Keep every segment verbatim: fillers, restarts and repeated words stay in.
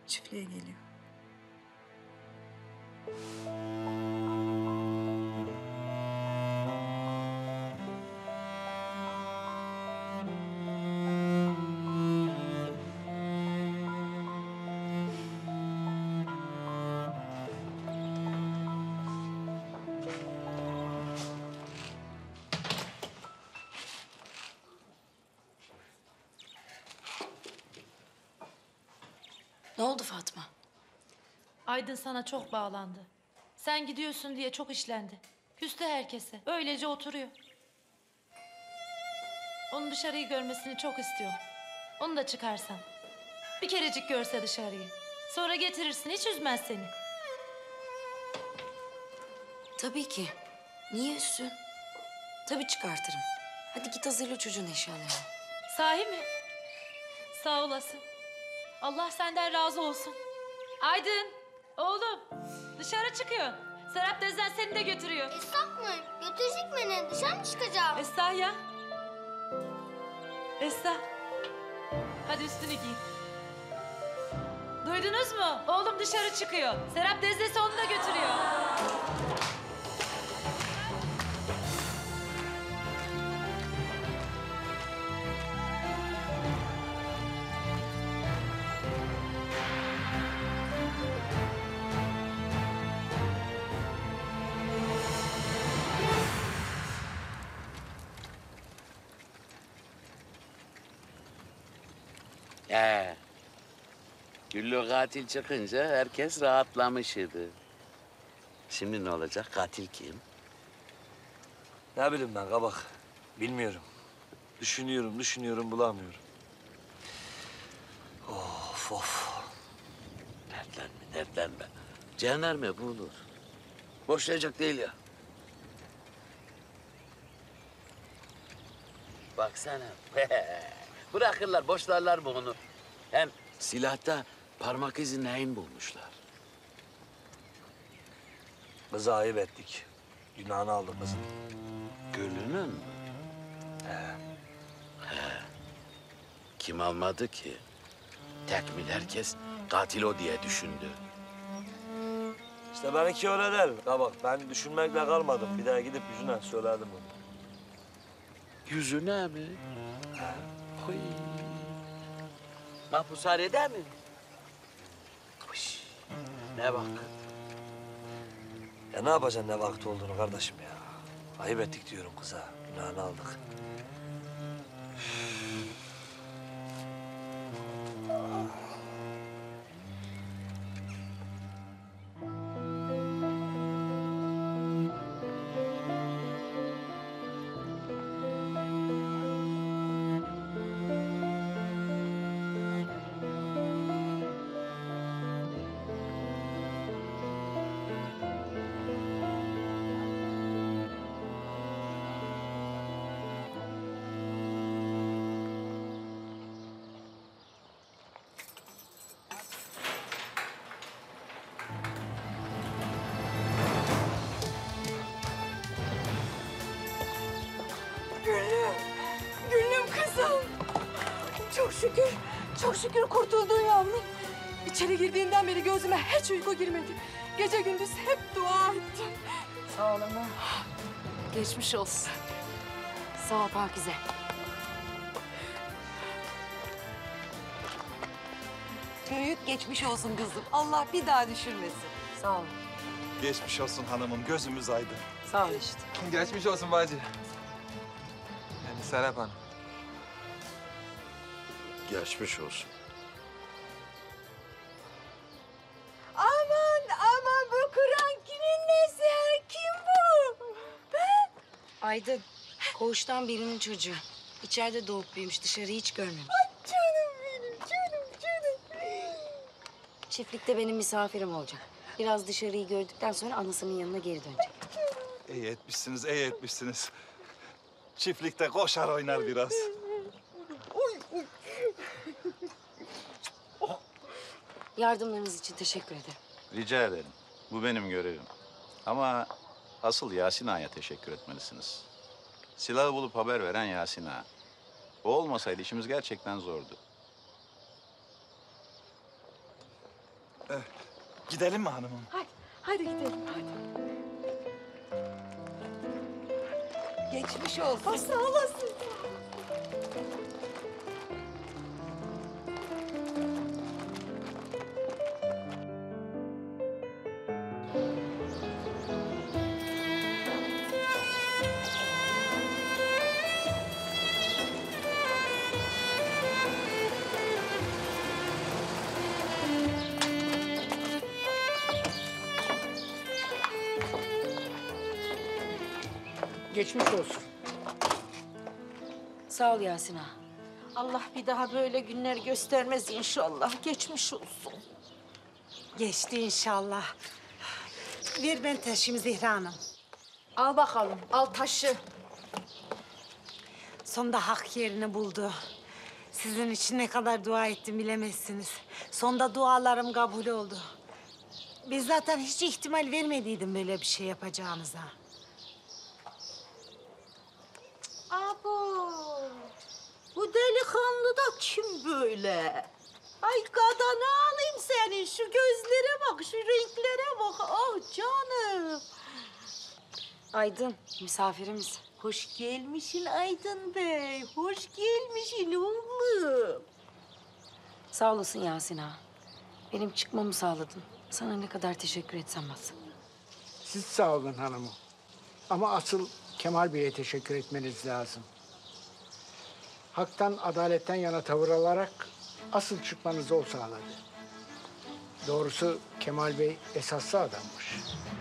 çiftliğe geliyor. Ne oldu Fatma? Aydın sana çok bağlandı. Sen gidiyorsun diye çok işlendi. Küstü herkese. Öylece oturuyor. Onun dışarıyı görmesini çok istiyorum. Onu da çıkarsan. Bir kerecik görse dışarıyı. Sonra getirirsin, hiç üzmez seni. Tabii ki. Niye üssün? Tabii çıkartırım. Hadi git hazırla çocuğun eşyalarını. Sahi mi? Sağ olasın. Allah senden razı olsun. Aydın, oğlum dışarı çıkıyor. Serap teyzen seni de götürüyor. Esnaf mı? Götürecek beni. Dışarı mı çıkacağım? Esra ya. Esra. Hadi üstünü giy. Duydunuz mu? Oğlum dışarı çıkıyor. Serap teyzesi onu da götürüyor. Ee, Güllü katil çıkınca herkes rahatlamış idi. Şimdi ne olacak? Katil kim? Ne bileyim ben kabak. Bilmiyorum. Düşünüyorum, düşünüyorum, bulamıyorum. Of of. Dertlenme, dertlenme. Jandarma bulur. Boşlayacak değil ya. Baksana. Bırakırlar, boşlarlar bunu. Hem silahta parmak izi neyin bulmuşlar? Kızı ayıp ettik. Günahını aldık kızın. Güllü'nün mü? He. Kim almadı ki? Tekmil herkes katil o diye düşündü. İşte benimki öyle değil kabak. Ben düşünmekle kalmadım. Bir daha gidip yüzüne söyledim onu. Yüzüne mi? Oy. Mahpushanede mi? Uş. Ne bak. Ya ne yapacaksın ne vakti olduğunu kardeşim ya. Ayıp ettik diyorum kıza. Günahını aldık. Gülüm, Gülüm kızım. Çok şükür, çok şükür kurtuldun yavrum. İçeri girdiğinden beri gözüme hiç uyku girmedi. Gece gündüz hep dua ettim. Sağ ol ana. Geçmiş olsun. Sağ ol Pakize. Büyük geçmiş olsun kızım. Allah bir daha düşürmesin. Sağ ol. Geçmiş olsun hanımım, gözümüz aydın. Sağ ol işte. Geçmiş olsun bacı. Yani Serap Hanım. Geçmiş olsun. Aman aman bu Kur'an kimin nesi? Kim bu? Aydın, koğuştan birinin çocuğu. İçeride doğup büyümüş, dışarıyı hiç görmemiş. Canım benim, canım canım. Çiftlikte benim misafirim olacak. Biraz dışarıyı gördükten sonra anasının yanına geri dönecek. İyi etmişsiniz, iyi etmişsiniz. Çiftlikte koşar oynar biraz. Yardımlarınız için teşekkür ederim. Rica ederim. Bu benim görevim. Ama asıl Yasin Ağa'ya teşekkür etmelisiniz. Silahı bulup haber veren Yasin Ağa. O olmasaydı işimiz gerçekten zordu. Gidelim mi hanımım? Hadi, hadi gidelim hadi. Geçmiş olsun. Ah, sağ olasın. Geçmiş olsun. Sağ ol Yasin ağa. Allah bir daha böyle günler göstermez inşallah. Geçmiş olsun. Geçti inşallah. Ver ben taşıyayım Zehra Hanım. Al bakalım, al taşı. Sonunda hak yerini buldu. Sizin için ne kadar dua ettim bilemezsiniz. Sonunda dualarım kabul oldu. Biz zaten hiç ihtimal vermediydim böyle bir şey yapacağınıza. Abo. Bu delikanlı da kim böyle? Ay kadını alayım senin. Şu gözlere bak, şu renklere bak. Ah canım. Aydın, misafirimiz. Hoş gelmişsin Aydın Bey. Hoş gelmişsin oğlum. Sağ olasın Yasin ağa. Benim çıkmamı sağladın. Sana ne kadar teşekkür etsem az. Siz sağ olun hanımım. Ama asıl Kemal Bey'e teşekkür etmeniz lazım. Haktan, adaletten yana tavır alarak asıl çıkmanızı o sağladı. Doğrusu Kemal Bey esaslı adammış.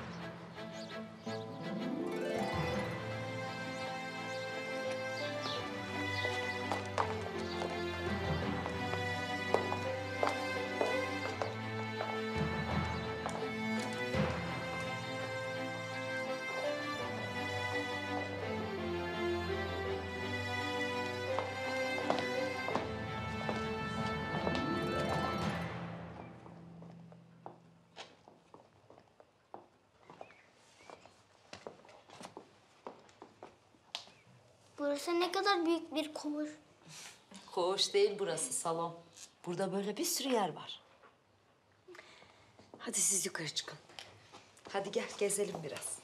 Burası ne kadar büyük bir koğuş. Koğuş değil burası, salon. Burada böyle bir sürü yer var. Hadi siz yukarı çıkın. Hadi gel gezelim biraz.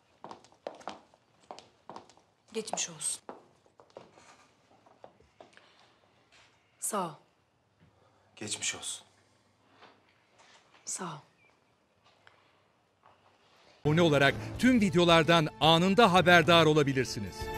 Geçmiş olsun. Sağ ol. Geçmiş olsun. Sağ ol. Abone olarak tüm videolardan anında haberdar olabilirsiniz.